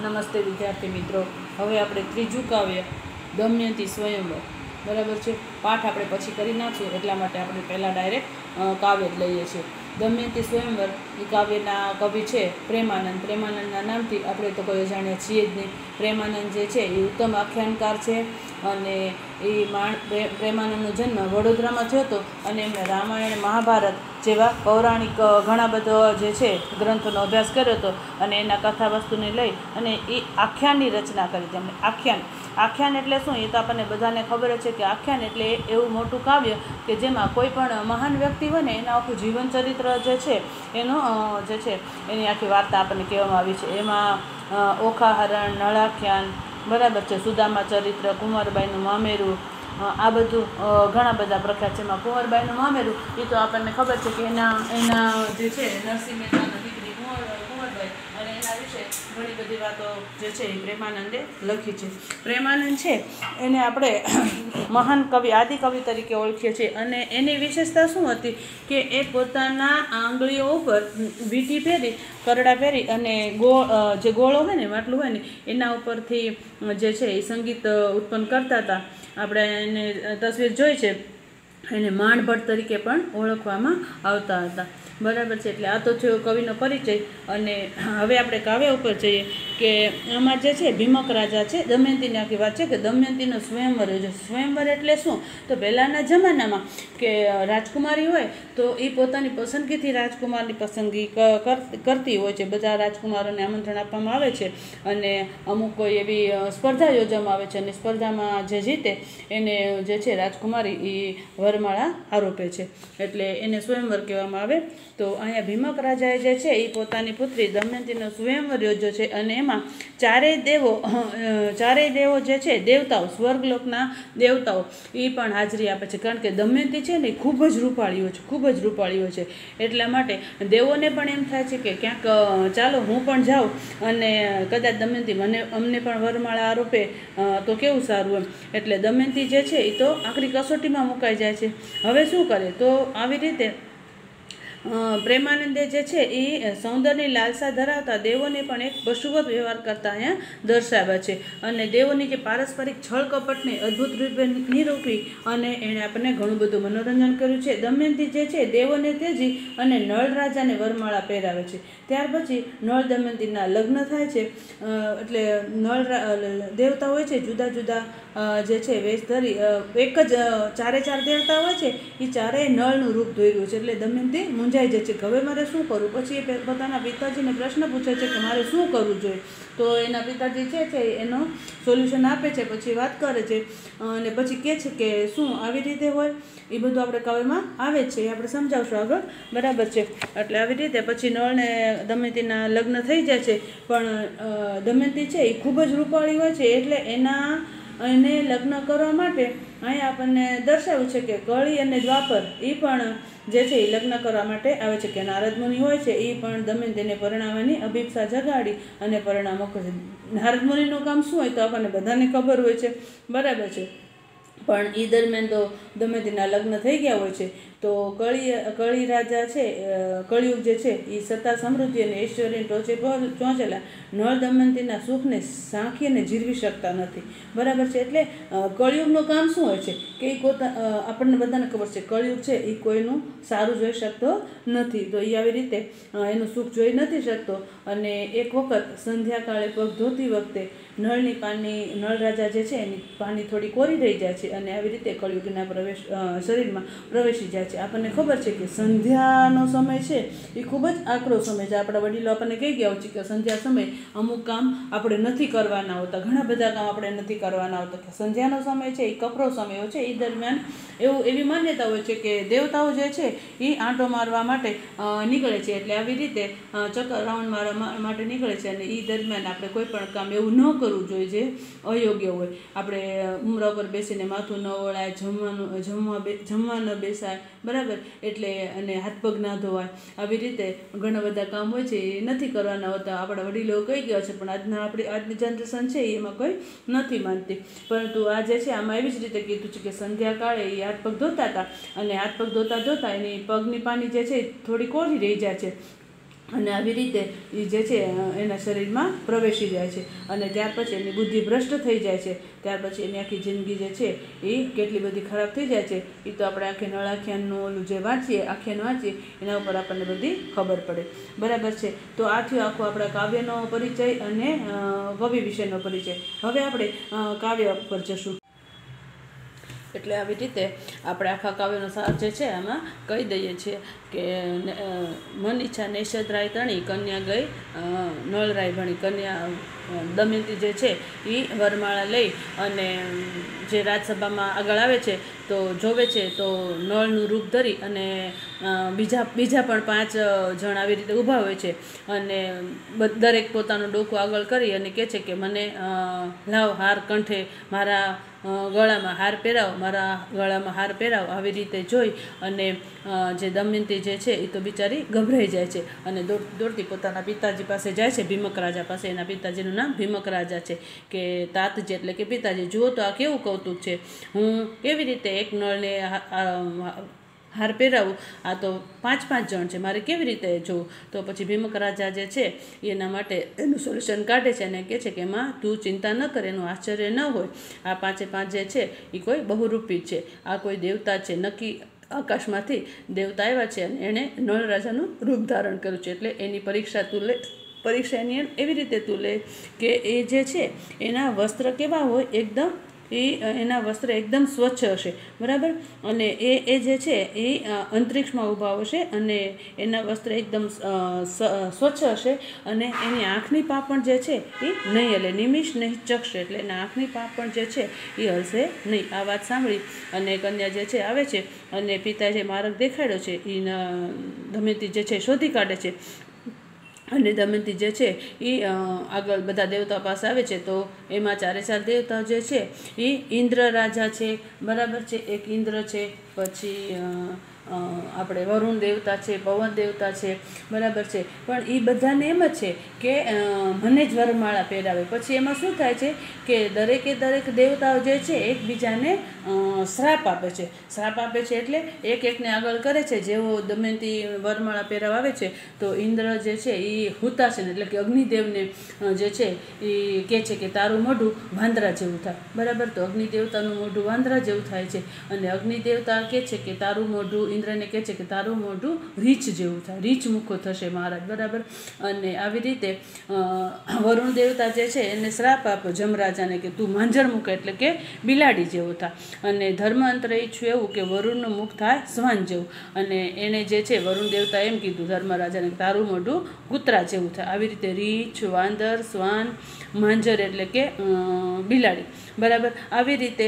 નમસ્તે વિદ્યાર્થી મિત્રો. હવે આપણે ત્રીજું કાવ્ય દમયંતી સ્વયંવર બરાબર છે. પાઠ આપણે પછી કરી નાખશું, એટલા માટે આપણે પહેલાં ડાયરેક્ટ કાવ્ય જ લઈએ છીએ. દમયંતી સ્વયંવર એ કાવ્યના કવિ છે પ્રેમાનંદ. પ્રેમાનંદના નામથી આપણે તો કોઈ જાણીએ છીએ જ નહીં. પ્રેમાનંદ જે છે એ ઉત્તમ આખ્યાનકાર છે અને એ પ્રેમાનંદનો જન્મ વડોદરામાં થયો હતો અને એમણે રામાયણ, મહાભારત જેવા પૌરાણિક ઘણા બધા જે છે ગ્રંથોનો અભ્યાસ કર્યો હતો અને એના કથા વસ્તુને લઈ અને એ આખ્યાનની રચના કરી તેમણે. આખ્યાન એટલે શું, એ તો આપણને બધાને ખબર જ છે કે આખ્યાન એટલે એવું મોટું કાવ્ય કે જેમાં કોઈ પણ મહાન વ્યક્તિ હોય ને એના આખું જીવન ચરિત્ર જે છે એનો જે છે એની આખી વાર્તા આપણને કહેવામાં આવી છે. એમાં ઓખાહરણ, નળાખ્યાન બરાબર છે, સુદામા ચરિત્ર, કુંવરબાઈનું મામેરું, આ બધું ઘણા બધા પ્રખ્યાત છે. એમાં કુંવરબાઈનું મામેરું એ તો આપણને ખબર છે કે એના જે છે નરસિંહ મહેતાના દીકરી કુંવરબાઈ અને એના વિશે ઘણી બધી વાતો જે છે એ પ્રેમાનંદે લખી છે. પ્રેમાનંદ છે એને આપણે મહાન કવિ, આદિકવિ તરીકે ઓળખીએ છીએ અને એની વિશેષતા શું હતી કે એ પોતાના આંગળીઓ ઉપર વીંટી પહેરી, કરડા પહેરી અને જે ગોળો હોય ને, માટલું હોય ને એના ઉપરથી જે છે એ સંગીત ઉત્પન્ન કરતા હતા. આપણે એને તસવીર જોઈ છે. એને માણભટ્ટ તરીકે પણ ઓળખવામાં આવતા હતા બરાબર છે. એટલે આ તો થયો કવિનો પરિચય. અને હવે આપણે કાવ્ય ઉપર જઈએ કે આમાં જે છે ભીમક રાજા છે, દમયંતીની આખી વાત છે કે દમયંતીનો સ્વયંવર યોજે. સ્વયંવર એટલે શું, તો પહેલાંના જમાનામાં કે રાજકુમારી હોય તો એ પોતાની પસંદગીથી રાજકુમારની પસંદગી કરતી હોય છે. બધા રાજકુમારોને આમંત્રણ આપવામાં આવે છે અને અમુક કોઈ એવી સ્પર્ધા યોજવામાં આવે છે અને સ્પર્ધામાં જે જીતે એને જે છે રાજકુમારી એ વરમાળા આરોપે છે, એટલે એને સ્વયંવર કહેવામાં આવે. તો અહીંયા ભીમક રાજાએ જે છે એ પોતાની પુત્રી દમયંતીનો સ્વયંવર યોજ્યો છે અને એમાં ચારેય દેવો જે છે, દેવતાઓ, સ્વર્ગલોકના દેવતાઓ એ પણ હાજરી આપે છે. કારણ કે દમયંતી છે ને એ ખૂબ જ રૂપાળીઓ છે. એટલા માટે દેવોને પણ એમ થાય છે કે ક્યાંક ચાલો હું પણ જાઉં અને કદાચ દમયંતી અમને પણ વરમાળા આરોપે તો કેવું સારું એમ. એટલે દમયંતી જે છે એ તો આખરી કસોટીમાં મુકાઈ જાય છે. હવે શું કરે, તો આવી રીતે પ્રેમાનંદે જે છે એ સૌંદર્યની લાલસા ધરાવતા દેવોને પણ એક પશુવત વ્યવહાર કરતા અહીંયા દર્શાવ્યા છે અને દેવોની જે પારસ્પરિક છળ કપટને અદ્ભુત રૂપે નિરૂપી અને એણે આપણને ઘણું બધું મનોરંજન કર્યું છે. દમયંતી જે છે દેવોને તેજી અને નળ રાજાને વરમાળા પહેરાવે છે. ત્યાર પછી નળ દમયંતીના લગ્ન થાય છે. એટલે દેવતા હોય છે જુદા જુદા જે છે વેશ ધરી, એક જ ચારે દેવતા હોય છે એ ચારેય નળનું રૂપ ધોર્યું છે. એટલે દમયંતી મૂંઝાઈ જાય છે કે હવે મારે શું કરવું. પછી એ પોતાના પિતાજીને પ્રશ્ન પૂછે છે કે મારે શું કરવું જોઈએ. તો એના પિતાજી છે એનો સોલ્યુશન આપે છે, પછી વાત કરે છે અને પછી કહે છે કે શું આવી રીતે હોય. એ બધું આપણે કાવ્યમાં આવે જ છે, એ આપણે સમજાવશું આગળ બરાબર છે. એટલે આવી રીતે પછી નળ ને દમયંતીના લગ્ન થઈ જાય છે. પણ દમયંતી છે એ ખૂબ જ રૂપાળી હોય છે એટલે એને લગ્ન કરવા માટે અહીંયા આપણને દર્શાવ્યું છે કે કળી અને દ્વાપર એ પણ જે છે એ લગ્ન કરવા માટે આવે છે કે નારદ મુનિ હોય છે એ પણ દમયંતીને પરણાવવાની અભિપ્સા જગાડી અને પરિણામ મૂકે છે. નારદ મુનિનું કામ શું હોય તો આપણને બધાને ખબર હોય છે બરાબર છે. પણ એ દરમિયાન તો દમયંતીના લગ્ન થઈ ગયા હોય છે. તો કળી રાજા છે, કળિયુગ જે છે એ સત્તા, સમૃદ્ધિ અને ઐશ્વર્યની ટોચે પહોંચેલા નળ દમયંતીના સુખને સાંખી અને જીરવી શકતા નથી બરાબર છે. એટલે કળિયુગનું કામ શું હોય છે કે એ આપણને બધાને ખબર છે કળિયુગ છે એ કોઈનું સારું જોઈ શકતો નથી. તો એ આવી રીતે એનું સુખ જોઈ નથી શકતો અને એક વખત સંધ્યાકાળે પગ ધોતી વખતે નળ રાજા જે છે એની પાની થોડી કોરી રહી જાય છે અને આવી રીતે કળિયુગના શરીરમાં પ્રવેશી જાય છે. આપણને ખબર છે કે સંધ્યાનો સમય છે એ ખૂબ જ આકરો સમય છે. આપણા વડીલો આપણને કહી ગયા હોય છે કે સંધ્યા સમય અમુક કામ આપણે નથી કરવાના હોતા, ઘણા બધા કામ આપણે નથી કરવાના હોતા. કે સંધ્યાનો સમય છે એ કપરો સમય હોય છે. એ દરમિયાન એવી માન્યતા હોય છે કે દેવતાઓ જે છે એ આંટો મારવા માટે નીકળે છે. એટલે આવી રીતે ચક્કર રાઉન્ડ મારવા માટે નીકળે છે અને એ દરમિયાન આપણે કોઈ પણ કામ એવું ન કરવું જોઈએ જે અયોગ્ય હોય. આપણે ઉમરા ઉપર બેસીને માથું ન ઓળાય, જમવા ન બેસાય બરાબર. એટલે અને હાથ પગ ના ધોવાય. આવી રીતે ઘણા બધા કામ હોય છે એ નથી કરવાના હોતા. આપણા વડીલો કહી ગયા છે પણ આજની જનરેશન છે એમાં કોઈ નથી માનતી. પરંતુ આ જે છે આમાં એવી જ રીતે કીધું છે કે સંધ્યાકાળે એ હાથ પગ ધોતા હતા અને હાથ પગ ધોતા એની પગની પાની જે છે થોડી કોરી રહી જાય છે. અને આવી રીતે એ જે છે એના શરીરમાં પ્રવેશી જાય છે અને ત્યાર પછી એની બુદ્ધિ ભ્રષ્ટ થઈ જાય છે. ત્યાર પછી એની આખી જિંદગી જે છે એ કેટલી બધી ખરાબ થઈ જાય છે એ તો આપણે આખી નળાખ્યાનનું ઓલું જે વાંચીએ આખ્યાન વાંચીએ એના ઉપર આપણને બધી ખબર પડે. બરાબર છે. તો આ થયો આખો આપણા કાવ્યનો પરિચય અને કવિ વિશેનો પરિચય. હવે આપણે કાવ્ય પર જશું. એટલે આવી રીતે આપણે આખા કાવ્યનો સાર જે છે આમાં કહી દઈએ છીએ કે મન ઈચ્છા નેષદરાય તણી કન્યા ગઈ નળરાય ભણી. કન્યા દમયંતી જે છે એ વરમાળા લઈ અને જે રાજસભામાં આગળ આવે છે તો જોવે છે તો નળનું રૂપ ધરી અને બીજા પણ 5 જણ આવી રીતે ઊભા હોય છે અને દરેક પોતાનું ડોકું આગળ કરી અને કહે છે કે મને લાવ હાર કંઠે મારા ગળામાં હાર પહેરાવો, મારા ગળામાં હાર પહેરાવો. આવી રીતે જોઈ અને જે દમયંતી જે છે એ તો બિચારી ગભરાઈ જાય છે અને દોડતી પોતાના પિતાજી પાસે જાય છે, ભીમક રાજા પાસે. એના પિતાજીનું નામ ભીમક રાજા છે. કે તાતજી એટલે કે પિતાજી, જુઓ તો આ કેવું કૌતુક છે, હું કેવી રીતે એક નળને હાર પહેરાવું, આ તો 5 જણ છે, મારે કેવી રીતે જોવું? તો પછી ભીમક રાજા જે છે એના માટે એનું સોલ્યુશન કાઢે છે અને કહે છે કે માં તું ચિંતા ન કરે, એનું આશ્ચર્ય ન હોય. આ 5 જે છે એ કોઈ બહુરૂપી છે, આ કોઈ દેવતા છે, નક્કી આકાશમાંથી દેવતા આવ્યા છે અને એણે નળ રાજાનું રૂપ ધારણ કર્યું છે. એટલે એની પરીક્ષા એની એવી રીતે તું લે કે એ જે છે એના વસ્ત્ર કેવા હોય, એના વસ્ત્ર એકદમ સ્વચ્છ હશે. બરાબર. અને એ જે છે એ અંતરિક્ષમાં ઊભા હશે અને એના વસ્ત્ર એકદમ સ્વચ્છ હશે અને એની આંખની પાંપણ જે છે એ નહીં હલે, નિમિષ નહીં ચકશે. એટલે એના આંખની પાંપણ જે છે એ હલશે નહીં. આ વાત સાંભળી અને કન્યા જે છે આવે છે અને પિતા જે માર્ગ દેખાડ્યો છે એ દમયંતી જે છે શોધી કાઢે છે. અને દમયંતી જે છે એ આગળ બધા દેવતા પાસે આવે છે તો એમાં 4 દેવતા જે છે એ ઇન્દ્ર રાજા છે. બરાબર છે. એક ઇન્દ્ર છે, પછી આપણે વરુણ દેવતા છે, પવન દેવતા છે. બરાબર છે. પણ એ બધાને એમ જ છે કે મને જ વરમાળા પહેરાવે. પછી એમાં શું થાય છે કે દરેક દેવતાઓ જે છે એકબીજાને શ્રાપ આપે છે. શ્રાપ આપે છે એટલે એકને આગળ કરે છે. જેવો દમયંતી વરમાળા પહેરાવા આવે છે તો ઇન્દ્ર જે છે એ હુતાસન એટલે કે અગ્નિદેવને જે છે એ કહે છે કે તારું મોઢું વાંદરા જેવું થાય. બરાબર. તો અગ્નિદેવતાનું મોઢું વાંદરા જેવું થાય છે અને અગ્નિદેવતા કહે છે કે તારું મોઢું, ઇન્દ્રને કહે છે કે તારું મોઢું રીંછ જેવું થાય, રીંછ મુખો થશે મહારાજ. બરાબર. અને આવી રીતે વરુણ દેવતા જે છે એને શ્રાપ આપ્યો જમરાજાને કે તું માંજર મુખ એટલે કે બિલાડી જેવું થાય. અને ધર્માંતરે ઈચ્છું એવું કે વરુણનું મુખ થાય શ્વાન જેવું. અને એને જે છે વરુણ દેવતા એમ કીધું ધર્મરાજાને કે તારું મોઢું કૂતરા જેવું થાય. આવી રીતે રીંછ, વાંદર, શ્વાન, માંજર એટલે કે બિલાડી. બરાબર. આવી રીતે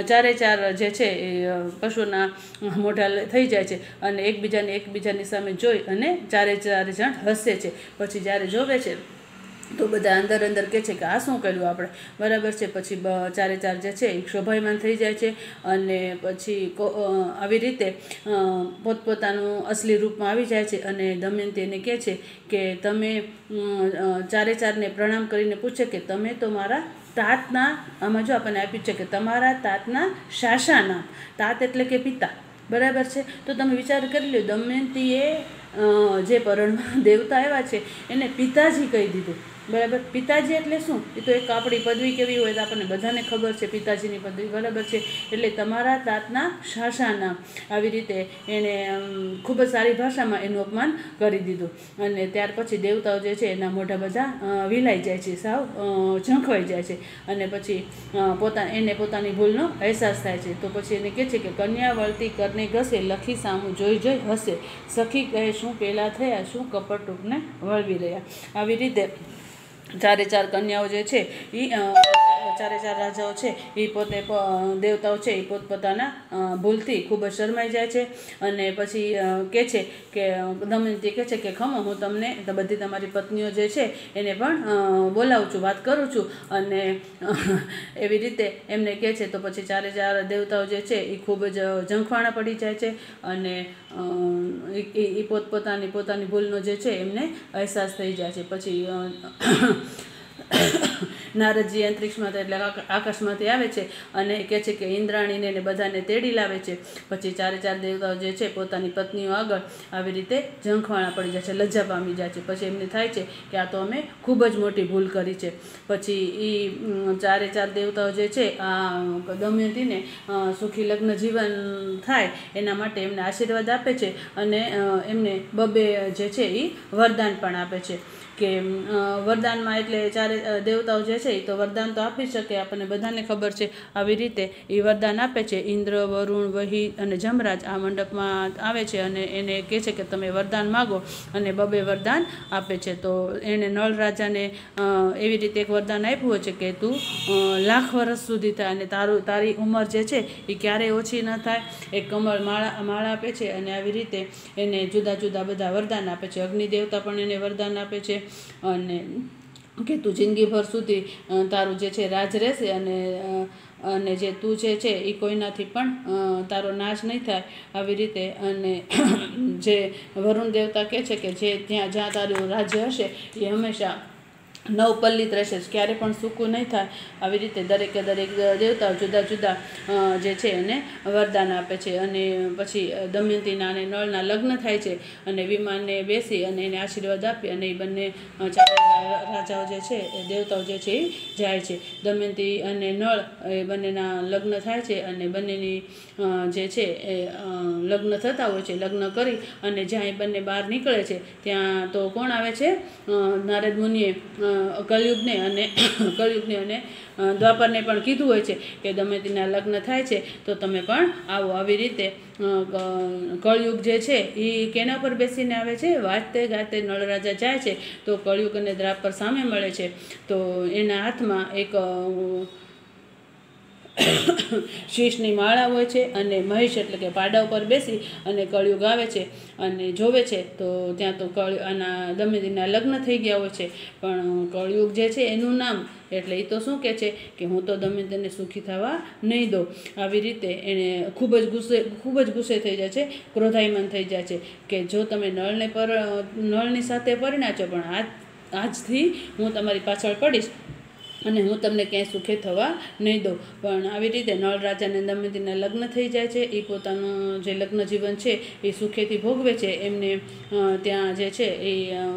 4 જે છે એ પશુના મોઢા થઈ જાય છે અને એકબીજાની સામે જોઈ અને 4 જણ હસે છે. પછી જ્યારે જોવે છે તો બધા અંદર કહે છે કે આ શું કર્યું આપણે. બરાબર છે. પછી 4 જે છે એ શોભાયમાન થઈ જાય છે અને પછી આવી રીતે પોતપોતાનું અસલી રૂપમાં આવી જાય છે અને દમયંતી એને કહે છે કે તમે 4 પ્રણામ કરીને પૂછે કે તમે તો મારા તાતના, આમાં જો આપણને આપ્યું છે કે તમારા તાતના શાસા નામ, તાત એટલે કે પિતા. બરાબર છે. તો તમે વિચાર કરી લો, દમયંતીએ જે પરણમાં દેવતા આવ્યા છે એને પિતાજી કહી દીધું. બરાબર. પિતાજી એટલે શું? એ તો એક આપણી પદવી કેવી હોય તો આપણને બધાને ખબર છે પિતાજીની પદવી. બરાબર છે. એટલે તમારા તાતના શાસા નામ. આવી રીતે એણે ખૂબ જ સારી ભાષામાં એનું અપમાન કરી દીધું. અને ત્યાર પછી દેવતાઓ જે છે એના મોઢા બધા વિલાઈ જાય છે, સાવ ઝંખવાઈ જાય છે અને પછી એને પોતાની ભૂલનો અહેસાસ થાય છે. તો પછી એને કહે છે કે કન્યા વળતી કરને ઘસે, લખી સામું જોઈ હસે, સખી કહે શું પેલા થયા, શું કપટ ટૂંકને વળવી રહ્યા. આવી રીતે 4 કન્યાઓ જે છે એ 4 રાજાઓ છે એ પોતે દેવતાઓ છે એ પોતપોતાના ભૂલથી ખૂબ જ શરમાઈ જાય છે અને પછી કહે છે કે દમયંતી કહે છે કે ખમો, હું તમને બધી તમારી પત્નીઓ જે છે એને પણ બોલાવું છું, વાત કરું છું. અને એવી રીતે એમને કહે છે. તો પછી 4 દેવતાઓ જે છે એ ખૂબ જ ઝંખવાણા પડી જાય છે અને એ પોતાની ભૂલનો જે છે એમને અહેસાસ થઈ જાય છે. પછી નારદજી અંતરિક્ષમાંથી એટલે આકાશમાંથી આવે છે અને કહે છે કે ઇન્દ્રાણીને ને બધાને તેડી લાવે છે. પછી ચારે ચાર દેવતાઓ જે છે પોતાની પત્નીઓ આગળ આવી રીતે ઝંખવાણા પડી જાય છે, લજ્જા પામી જાય છે. પછી એમને થાય છે કે આ તો અમે ખૂબ જ મોટી ભૂલ કરી છે. પછી એ ચારે ચાર દેવતાઓ જે છે આ દમયંતીને સુખી લગ્ન જીવન થાય એના માટે એમને આશીર્વાદ આપે છે અને એમને બબે જે છે એ વરદાન પણ આપે છે. કે વરદાનમાં એટલે ચારે દેવતાઓ જે છે એ તો વરદાન તો આપી શકે, આપણને બધાને ખબર છે. આવી રીતે એ વરદાન આપે છે. ઇન્દ્ર, વરુણ, વહી અને જમરાજ આ મંડપમાં આવે છે અને એને કહે છે કે તમે વરદાન માગો અને બબે વરદાન આપે છે. તો એણે નળ રાજાને એવી રીતે એક વરદાન આપ્યું છે કે તું લાખ વર્ષ સુધી થાય અને તારી ઉંમર જે છે એ ક્યારેય ઓછી ન થાય. એક કમળ માળા આપે છે અને આવી રીતે એને જુદા જુદા બધા વરદાન આપે છે. અગ્નિ દેવતા પણ એને વરદાન આપે છે અને કે તું જિંદગીભર સુધી તારું જે છે રાજ રહેશે અને જે તું જે છે એ કોઈનાથી પણ તારો નાશ નહીં થાય. આવી રીતે અને જે વરુણ દેવતા કહે છે કે જ્યાં તારું રાજ્ય હશે એ હંમેશા નવપલ્લિત રહેશે, ક્યારે પણ સૂકું નહીં થાય. આવી રીતે દરેકે દરેક દેવતાઓ જુદા જુદા જે છે એને વરદાન આપે છે. અને પછી દમયંતીના અને નળના લગ્ન થાય છે અને વિમાનને બેસી અને એને આશીર્વાદ આપી અને એ બંને રાજાઓ જે છે દેવતાઓ જે છે એ જાય છે. દમયંતી અને નળ એ બંનેના લગ્ન થાય છે અને બંનેની જે છે એ લગ્ન થતા હોય છે. લગ્ન કરી અને જ્યાં એ બંને બહાર નીકળે છે ત્યાં તો કોણ આવે છે? નારદ મુનિએ કલયુગને અને દ્વાપરને પણ કીધું હોય છે કે દમયંતીના લગ્ન થાય છે તો તમે પણ આવો. આવી રીતે કળયુગ જે છે એ કેના પર બેસીને આવે છે? વાજતે ગાતે નળ રાજા જાય છે તો કળયુગ અને દ્વાપર સામે મળે છે. તો એના હાથમાં એક શીશની માળા હોય છે અને મહેશ એટલે કે પાડા ઉપર બેસી અને કળયુગ આવે છે અને જોવે છે તો ત્યાં તો આના દમયંતીના લગ્ન થઈ ગયા હોય છે. પણ કળયુગ જે છે એનું નામ એટલે એ તો શું કહે છે કે હું તો દમયંતીને સુખી થવા નહીં દઉં. આવી રીતે એને ખૂબ જ ગુસ્સે થઈ જાય છે, ક્રોધાયમાન થઈ જાય છે કે જો તમે નળની સાથે પરિણા છો પણ આજથી હું તમારી પાછળ પડીશ અને હું તમને ક્યાંય સુખે થવા નહીં દઉં. પણ આવી રીતે નળ રાજાને દમયંતીના લગ્ન થઈ જાય છે. એ પોતાનું જે લગ્ન જીવન છે એ સુખેથી ભોગવે છે. એમને ત્યાં જે છે એ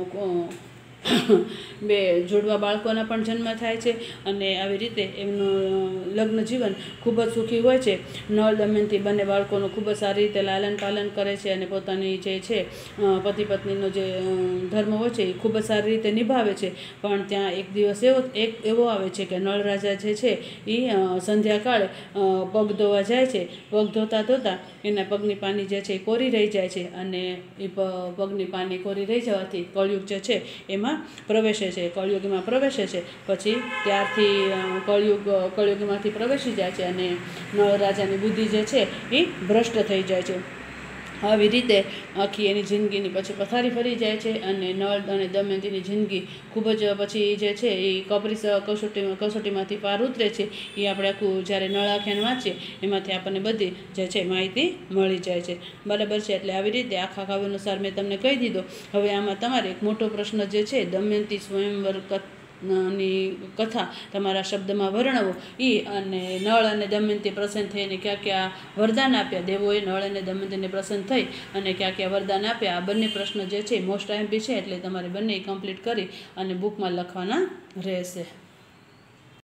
બે જોડવા બાળકોના પણ જન્મ થાય છે અને આવી રીતે એમનું લગ્ન જીવન ખૂબ જ સુખી હોય છે. નળ દમયંતી બંને બાળકોનું ખૂબ જ સારી રીતે લાલન પાલન કરે છે અને પોતાની જે છે પતિ પત્નીનો જે ધર્મ હોય છે એ ખૂબ જ સારી રીતે નિભાવે છે. પણ ત્યાં એક દિવસ એવો આવે છે કે નળ રાજા જે છે એ સંધ્યાકાળે પગ ધોવા જાય છે. પગ ધોતા એના પગની પાની જે છે એ કોરી રહી જાય છે અને એ પગની પાની કોરી રહી જવાથી કળયુગ જે છે એમાં પ્રવેશે છે, કળયુગમાં પ્રવેશે છે. પછી ત્યારથી કળયુગમાંથી પ્રવેશી જાય છે અને નળ રાજાની બુદ્ધિ જે છે એ ભ્રષ્ટ થઈ જાય છે. આવી રીતે આખી એની જિંદગીની પછી પથારી ફરી જાય છે અને નળ અને દમયંતીની જિંદગી ખૂબ જ પછી જે છે એ કસોટીમાંથી પાર ઉતરે છે. એ આપણે આખું જ્યારે નળ આખ્યાન વાંચીએ એમાંથી આપણને બધી જે છે માહિતી મળી જાય છે. બરાબર છે. એટલે આવી રીતે આખા કાવ્યનો સાર મેં તમને કહી દીધો. હવે આમાં તમારે એક મોટો પ્રશ્ન જે છે દમયંતી સ્વયંવર ની કથા તમારા શબ્દમાં વર્ણવો. અને નળ અને દમયંતી પ્રસન્ન થઈને ક્યાં વરદાન આપ્યા દેવોએ નળ અને દમયંતીને પ્રસન્ન થઈ અને ક્યાં વરદાન આપ્યા. આ બંને પ્રશ્ન જે છે મોસ્ટ આઈએમપી છે એટલે તમારે બંને કમ્પ્લીટ કરી અને બુકમાં લખવાના રહેશે.